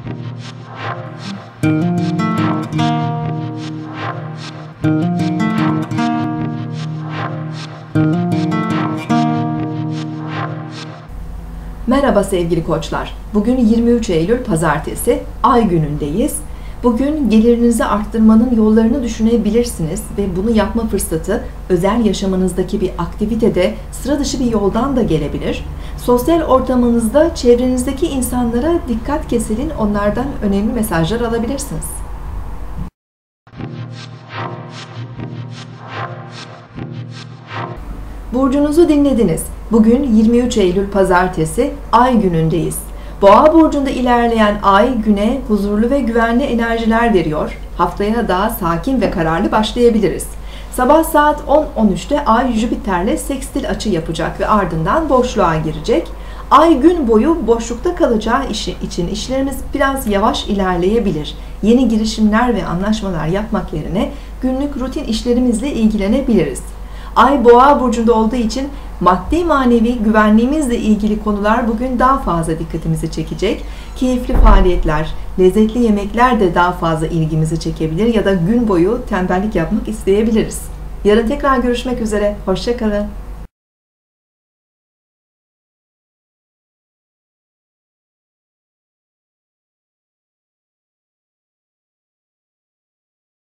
Merhaba sevgili koçlar. Bugün 23 Eylül Pazartesi, Ay günündeyiz. Bugün gelirinizi arttırmanın yollarını düşünebilirsiniz ve bunu yapma fırsatı özel yaşamınızdaki bir aktivitede, sıra dışı bir yoldan da gelebilir. Sosyal ortamınızda çevrenizdeki insanlara dikkat kesilin, onlardan önemli mesajlar alabilirsiniz. Burcunuzu dinlediniz. Bugün 23 Eylül Pazartesi, Ay günündeyiz. Boğa burcunda ilerleyen Ay güne huzurlu ve güvenli enerjiler veriyor. Haftaya daha sakin ve kararlı başlayabiliriz. Sabah saat 10:13'te Ay Jüpiter'le sekstil açı yapacak ve ardından boşluğa girecek. Ay gün boyu boşlukta kalacağı için işlerimiz biraz yavaş ilerleyebilir. Yeni girişimler ve anlaşmalar yapmak yerine günlük rutin işlerimizle ilgilenebiliriz. Ay Boğa burcunda olduğu için maddi manevi güvenliğimizle ilgili konular bugün daha fazla dikkatimizi çekecek. Keyifli faaliyetler, lezzetli yemekler de daha fazla ilgimizi çekebilir ya da gün boyu tembellik yapmak isteyebiliriz. Yarın tekrar görüşmek üzere. Hoşça kalın.